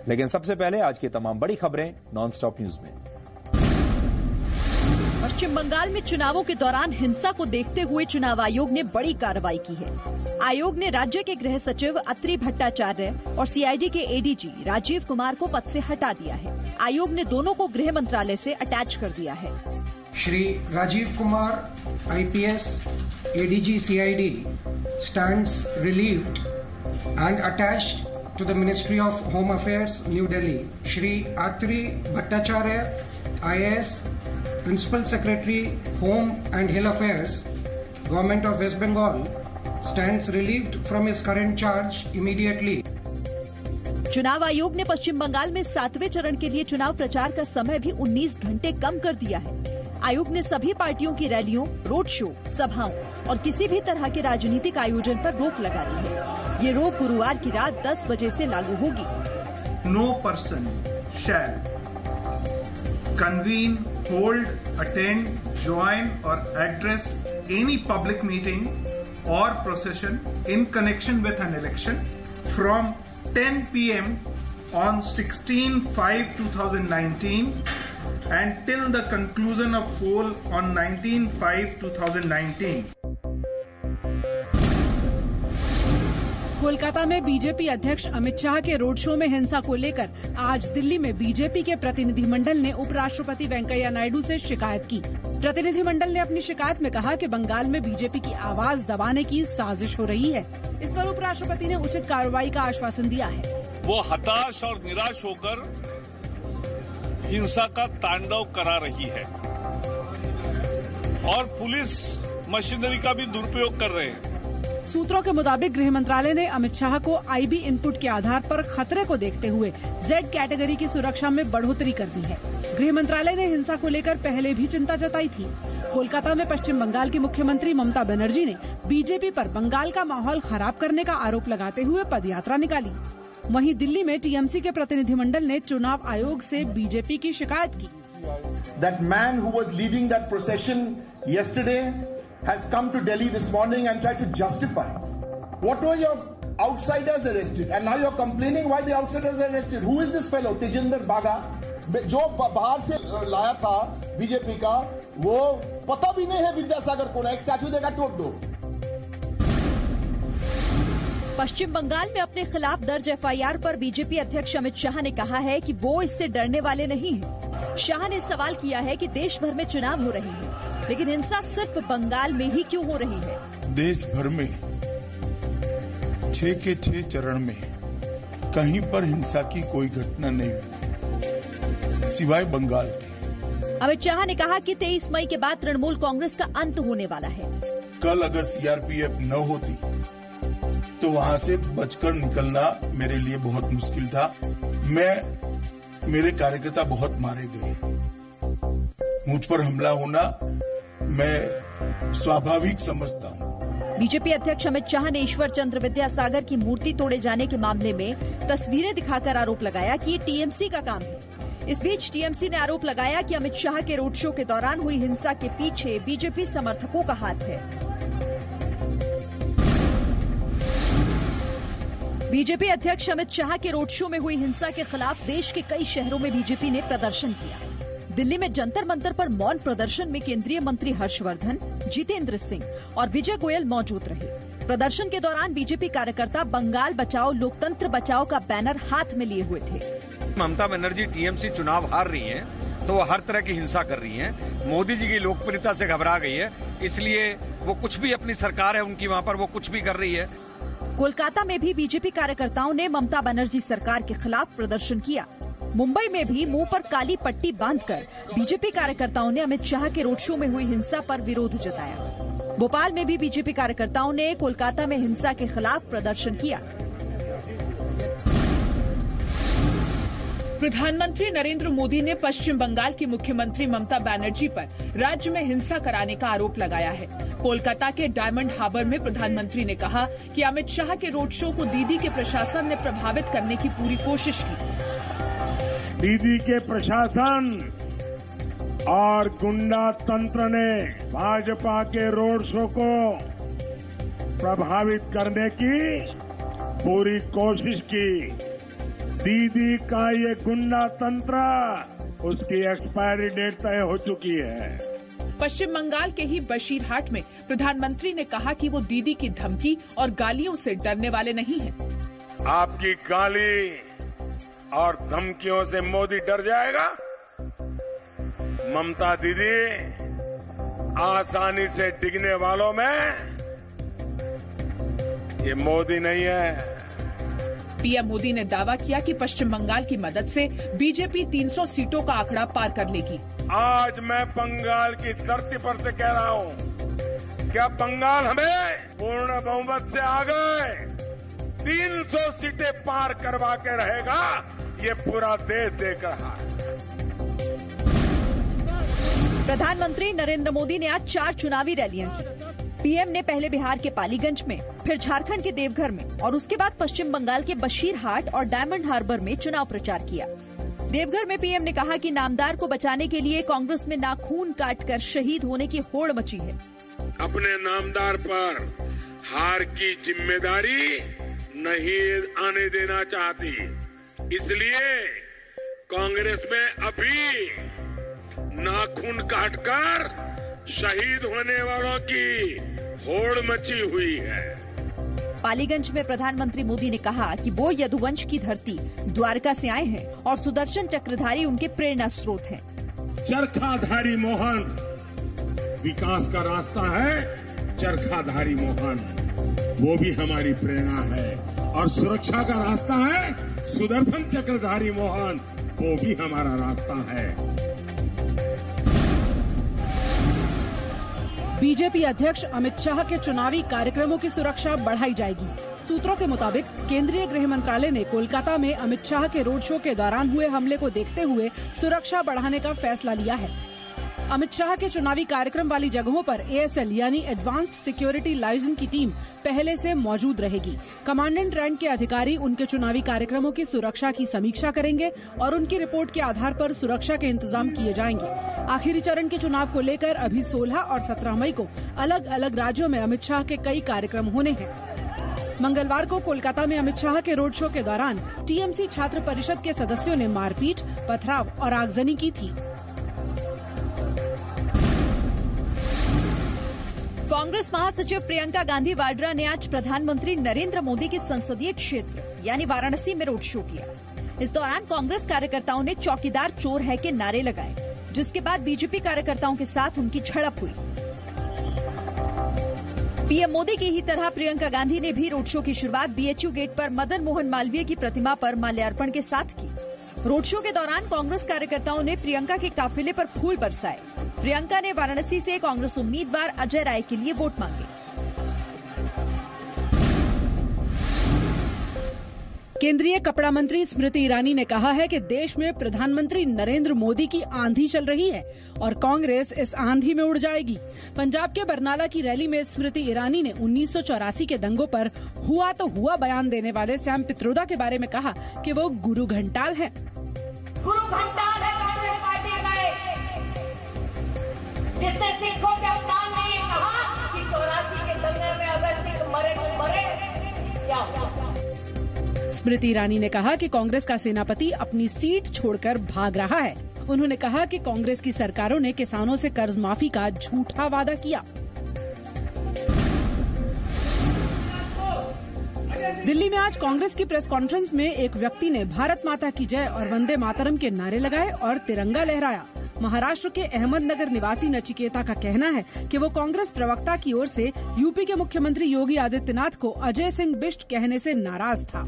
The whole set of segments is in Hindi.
लेकिन सबसे पहले आज की तमाम बड़ी खबरें नॉनस्टॉप न्यूज में। पश्चिम बंगाल में चुनावों के दौरान हिंसा को देखते हुए चुनाव आयोग ने बड़ी कार्रवाई की है। आयोग ने राज्य के गृह सचिव अत्रि भट्टाचार्य और सीआईडी के एडीजी राजीव कुमार को पद से हटा दिया है। आयोग ने दोनों को गृह मंत्रालय से अटैच कर दिया है। Shri Rajiv Kumar IPS ADG CID stands relieved and attached to the Ministry of Home Affairs, New Delhi. Shri Atri Bhattacharya, IAS, Principal Secretary, Home and Hill Affairs, Government of West Bengal, stands relieved from his current charge immediately. चुनाव आयोग ने पश्चिम बंगाल में 7वें चरण के लिए चुनाव प्रचार का समय भी 19 घंटे कम कर दिया है। आयोग ने सभी पार्टियों की रैलियों, रोड शो, सभाओं और किसी भी तरह के राजनीतिक आयोजन पर रोक लगा दी है। ये रोक गुरुवार की रात 10 बजे से लागू होगी। No person shall convene, hold, attend, join or address any public meeting or procession in connection with an election from 10 p.m. on 16/5/2019 and till the conclusion of poll on 19/5/2019. Kolkata में बीजेपी अध्यक्ष अमित शाह के रोड शो में हिंसा को लेकर आज दिल्ली में बीजेपी के प्रतिनिधिमंडल ने उपराष्ट्रपति वेंकैया नायडू से शिकायत की। प्रतिनिधिमंडल ने अपनी शिकायत में कहा कि बंगाल में बीजेपी की आवाज दबाने की साजिश हो रही है। इस पर उपराष्ट्रपति ने उचित कार्रवाई का आश्वासन दिया है। वो हताश और निराश होकर हिंसा का तांडव करा रही है और पुलिस मशीनरी का भी दुरुपयोग कर रहे हैं। सूत्रों के मुताबिक गृह मंत्रालय ने अमित शाह को IB इनपुट के आधार पर खतरे को देखते हुए Z कैटेगरी की सुरक्षा में बढ़ोतरी कर दी है। गृह मंत्रालय ने हिंसा को लेकर पहले भी चिंता जताई थी। कोलकाता में पश्चिम बंगाल की मुख्यमंत्री ममता बनर्जी ने बीजेपी पर बंगाल का माहौल खराब करने का आरोप लगाते हुए पदयात्रा निकाली। वहीं दिल्ली में TMC के प्रतिनिधिमंडल ने चुनाव आयोग से बीजेपी की शिकायत की। That man who was leading that procession yesterday has come to Delhi this morning and tried to justify what were your outsiders arrested and now you're complaining why the outsiders are arrested. Who is this fellow Tejinder Baga जो बाहर से लाया था बीजेपी का, वो पता भी नहीं है विद्यासागर कौन है, एक स्टैचू देगा ठोक दो। पश्चिम बंगाल में अपने खिलाफ दर्ज FIR पर बीजेपी अध्यक्ष अमित शाह ने कहा है कि वो इससे डरने वाले नहीं हैं। शाह ने सवाल किया है कि देश भर में चुनाव हो रहे हैं, लेकिन हिंसा सिर्फ बंगाल में ही क्यों हो रही है। देश भर में 6 के 6 चरण में कहीं पर हिंसा की कोई घटना नहीं हुई सिवाय बंगाल के। अमित शाह ने कहा कि 23 मई के बाद तृणमूल कांग्रेस का अंत होने वाला है। कल अगर CRPF न होती तो वहां से बचकर निकलना मेरे लिए बहुत मुश्किल था। मेरे कार्यकर्ता बहुत मारे गए, मुझ पर हमला होना मैं स्वाभाविक समझता हूँ। बीजेपी अध्यक्ष अमित शाह ने ईश्वर चंद्र विद्यासागर की मूर्ति तोड़े जाने के मामले में तस्वीरें दिखाकर आरोप लगाया कि ये TMC का काम है। इस बीच TMC ने आरोप लगाया कि अमित शाह के रोड शो के दौरान हुई हिंसा के पीछे बीजेपी समर्थकों का हाथ है। बीजेपी अध्यक्ष अमित शाह के रोड शो में हुई हिंसा के खिलाफ देश के कई शहरों में बीजेपी ने प्रदर्शन किया। दिल्ली में जंतर मंतर पर मौन प्रदर्शन में केंद्रीय मंत्री हर्षवर्धन, जितेंद्र सिंह और विजय गोयल मौजूद रहे। प्रदर्शन के दौरान बीजेपी कार्यकर्ता बंगाल बचाओ लोकतंत्र बचाओ का बैनर हाथ में लिए हुए थे। ममता बनर्जी TMC चुनाव हार रही हैं, तो वो हर तरह की हिंसा कर रही हैं। मोदी जी की लोकप्रियता से घबरा गई है, इसलिए वो कुछ भी अपनी सरकार है उनकी, वहाँ पर वो कुछ भी कर रही है। कोलकाता में भी बीजेपी कार्यकर्ताओं ने ममता बनर्जी सरकार के खिलाफ प्रदर्शन किया। मुंबई में भी मुंह पर काली पट्टी बांधकर बीजेपी कार्यकर्ताओं ने अमित शाह के रोड शो में हुई हिंसा पर विरोध जताया। भोपाल में भी बीजेपी कार्यकर्ताओं ने कोलकाता में हिंसा के खिलाफ प्रदर्शन किया। प्रधानमंत्री नरेंद्र मोदी ने पश्चिम बंगाल की मुख्यमंत्री ममता बनर्जी पर राज्य में हिंसा कराने का आरोप लगाया है। कोलकाता के डायमंड हार्बर में प्रधानमंत्री ने कहा कि अमित शाह के रोड शो को दीदी के प्रशासन ने प्रभावित करने की पूरी कोशिश की। दीदी के प्रशासन और गुंडा तंत्र ने भाजपा के रोड शो को प्रभावित करने की पूरी कोशिश की। दीदी का ये गुंडा तंत्र, उसकी एक्सपायरी डेट तय हो चुकी है। पश्चिम बंगाल के ही बशीरहाट में प्रधानमंत्री ने कहा कि वो दीदी की धमकी और गालियों से डरने वाले नहीं हैं। आपकी गाली और धमकियों से मोदी डर जाएगा? ममता दीदी आसानी से डिगने वालों में ये मोदी नहीं है। पीएम मोदी ने दावा किया कि पश्चिम बंगाल की मदद से बीजेपी 300 सीटों का आंकड़ा पार कर लेगी। आज मैं बंगाल की धरती पर से कह रहा हूँ, क्या बंगाल हमें पूर्ण बहुमत से आ गए 300 सीटें पार करवा के रहेगा, ये पूरा देश देख रहा है। प्रधानमंत्री नरेंद्र मोदी ने आज 4 चुनावी रैलियां की। पीएम ने पहले बिहार के पालीगंज में, फिर झारखंड के देवघर में और उसके बाद पश्चिम बंगाल के बशीरहाट और डायमंड हार्बर में चुनाव प्रचार किया। देवघर में पीएम ने कहा कि नामदार को बचाने के लिए कांग्रेस में नाखून काटकर शहीद होने की होड़ मची है। अपने नामदार पर हार की जिम्मेदारी नहीं आने देना चाहती, इसलिए कांग्रेस में अभी नाखून काटकर शहीद होने वालों की होड़ मची हुई है। पालीगंज में प्रधानमंत्री मोदी ने कहा कि वो यदुवंश की धरती द्वारका से आए हैं और सुदर्शन चक्रधारी उनके प्रेरणा स्रोत हैं। चरखाधारी मोहन विकास का रास्ता है, चरखाधारी मोहन वो भी हमारी प्रेरणा है, और सुरक्षा का रास्ता है सुदर्शन चक्रधारी मोहन, वो भी हमारा रास्ता है। बीजेपी अध्यक्ष अमित शाह के चुनावी कार्यक्रमों की सुरक्षा बढ़ाई जाएगी। सूत्रों के मुताबिक केंद्रीय गृह मंत्रालय ने कोलकाता में अमित शाह के रोड शो के दौरान हुए हमले को देखते हुए सुरक्षा बढ़ाने का फैसला लिया है। अमित शाह के चुनावी कार्यक्रम वाली जगहों पर ASL यानी एडवांस्ड सिक्योरिटी लाइजन की टीम पहले से मौजूद रहेगी। कमांडेंट रैंक के अधिकारी उनके चुनावी कार्यक्रमों की सुरक्षा की समीक्षा करेंगे और उनकी रिपोर्ट के आधार पर सुरक्षा के इंतजाम किए जाएंगे। आखिरी चरण के चुनाव को लेकर अभी 16 और 17 मई को अलग अलग राज्यों में अमित शाह के कई कार्यक्रम होने हैं। मंगलवार को कोलकाता में अमित शाह के रोड शो के दौरान TMC छात्र परिषद के सदस्यों ने मारपीट, पथराव और आगजनी की थी। कांग्रेस महासचिव प्रियंका गांधी वाड्रा ने आज प्रधानमंत्री नरेंद्र मोदी के संसदीय क्षेत्र यानी वाराणसी में रोड शो किया। इस दौरान कांग्रेस कार्यकर्ताओं ने चौकीदार चोर है के नारे लगाए, जिसके बाद बीजेपी कार्यकर्ताओं के साथ उनकी झड़प हुई। पीएम मोदी की ही तरह प्रियंका गांधी ने भी रोड शो की शुरुआत BHU गेट पर मदन मोहन मालवीय की प्रतिमा पर माल्यार्पण के साथ की। रोड शो के दौरान कांग्रेस कार्यकर्ताओं ने प्रियंका के काफिले पर फूल बरसाए। प्रियंका ने वाराणसी से कांग्रेस उम्मीदवार अजय राय के लिए वोट मांगे। केंद्रीय कपड़ा मंत्री स्मृति ईरानी ने कहा है कि देश में प्रधानमंत्री नरेंद्र मोदी की आंधी चल रही है और कांग्रेस इस आंधी में उड़ जाएगी। पंजाब के बरनाला की रैली में स्मृति ईरानी ने 1984 के दंगों पर हुआ तो हुआ बयान देने वाले सैम पित्रोदा के बारे में कहा कि वो गुरु घंटाल हैं। गुरु घंटाल है कांग्रेस पार्टी का, जिसने सिखों के अपमान में ये कहा कि 84 के दंगे में अगर सिख मरे तो मरे, क्या हुआ? स्मृति ईरानी ने कहा कि कांग्रेस का सेनापति अपनी सीट छोड़कर भाग रहा है। उन्होंने कहा कि कांग्रेस की सरकारों ने किसानों से कर्ज माफी का झूठा वादा किया। दिल्ली में आज कांग्रेस की प्रेस कॉन्फ्रेंस में एक व्यक्ति ने भारत माता की जय और वंदे मातरम के नारे लगाए और तिरंगा लहराया। महाराष्ट्र के अहमदनगर निवासी नचिकेता का कहना है कि वो कांग्रेस प्रवक्ता की ओर से यूपी के मुख्यमंत्री योगी आदित्यनाथ को अजय सिंह बिष्ट कहने से नाराज था।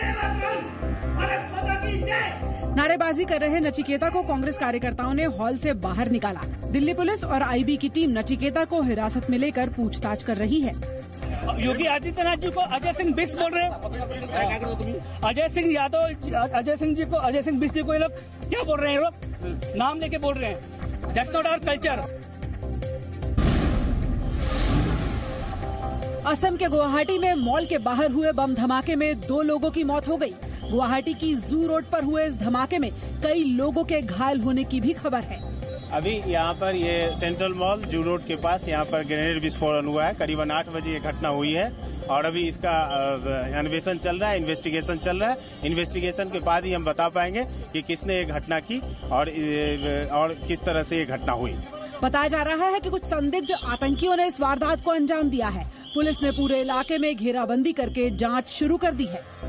नारेबाजी कर रहे नचिकेता को कांग्रेस कार्यकर्ताओं ने हॉल से बाहर निकाला। दिल्ली पुलिस और IB की टीम नचिकेता को हिरासत में लेकर पूछताछ कर रही है। योगी आदित्यनाथ जी को अजय सिंह बिष्ट बोल रहे हैं। अजय सिंह यादव, अजय सिंह जी को, अजय सिंह बिष्ट जी को ये लोग क्या बोल रहे हैं? ये लोग नाम लेके बोल रहे हैं। That's not our culture. Assam के गुवाहाटी में मॉल के बाहर हुए बम धमाके में 2 लोगों की मौत हो गई। गुवाहाटी की जू रोड पर हुए इस धमाके में कई लोगों के घायल होने की भी खबर है। अभी यहाँ पर ये सेंट्रल मॉल जू रोड के पास यहाँ पर ग्रेनेड विस्फोटन हुआ है। करीबन 8 बजे ये घटना हुई है और अभी इसका अन्वेषण चल रहा है, इन्वेस्टिगेशन चल रहा है। इन्वेस्टिगेशन के बाद ही हम बता पाएंगे कि किसने ये घटना की और किस तरह से ये घटना हुई। बताया जा रहा है कि कुछ संदिग्ध आतंकियों ने इस वारदात को अंजाम दिया है। पुलिस ने पूरे इलाके में घेराबंदी करके जांच शुरू कर दी है।